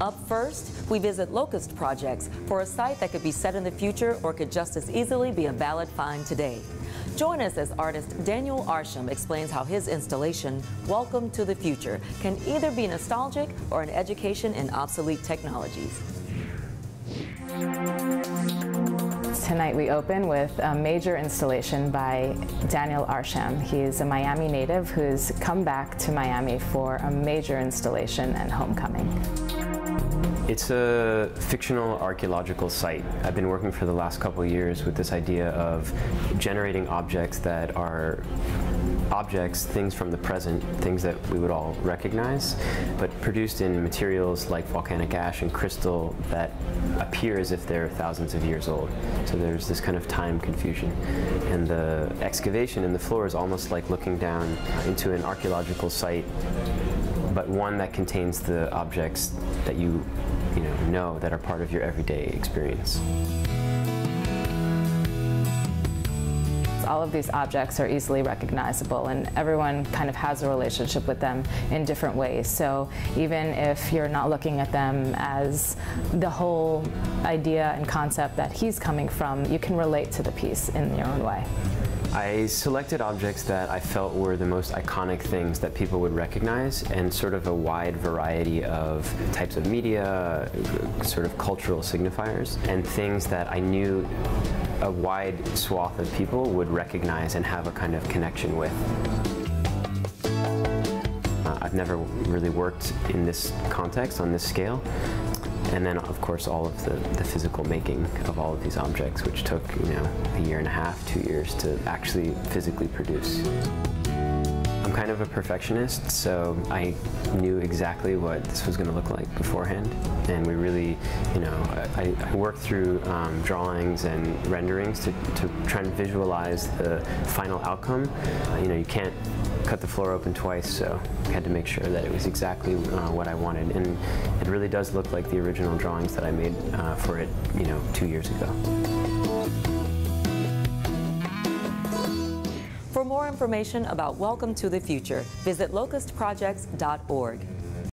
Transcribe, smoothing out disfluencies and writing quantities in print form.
Up first, we visit Locust Projects for a site that could be set in the future or could just as easily be a valid find today. Join us as artist Daniel Arsham explains how his installation, Welcome to the Future, can either be nostalgic or an education in obsolete technologies. Tonight we open with a major installation by Daniel Arsham. He's a Miami native who's come back to Miami for a major installation and homecoming. It's a fictional archaeological site. I've been working for the last couple of years with this idea of generating objects that are objects, things from the present, things that we would all recognize, but produced in materials like volcanic ash and crystal that appear as if they're thousands of years old. So there's this kind of time confusion. And the excavation in the floor is almost like looking down into an archaeological site, but one that contains the objects that you know that are part of your everyday experience. All of these objects are easily recognizable, and everyone kind of has a relationship with them in different ways. So even if you're not looking at them as the whole idea and concept that he's coming from, you can relate to the piece in your own way. I selected objects that I felt were the most iconic things that people would recognize, and sort of a wide variety of types of media, sort of cultural signifiers, and things that I knew a wide swath of people would recognize and have a kind of connection with. I've never really worked in this context, on this scale. And then, of course, all of the physical making of all of these objects, which took, a year and a half, 2 years to actually physically produce. I'm kind of a perfectionist, so I knew exactly what this was going to look like beforehand. And we really, I worked through drawings and renderings to try and visualize the final outcome. You can't cut the floor open twice, so I had to make sure that it was exactly what I wanted. And it really does look like the original drawings that I made for it, 2 years ago. For more information about Welcome to the Future, visit locustprojects.org.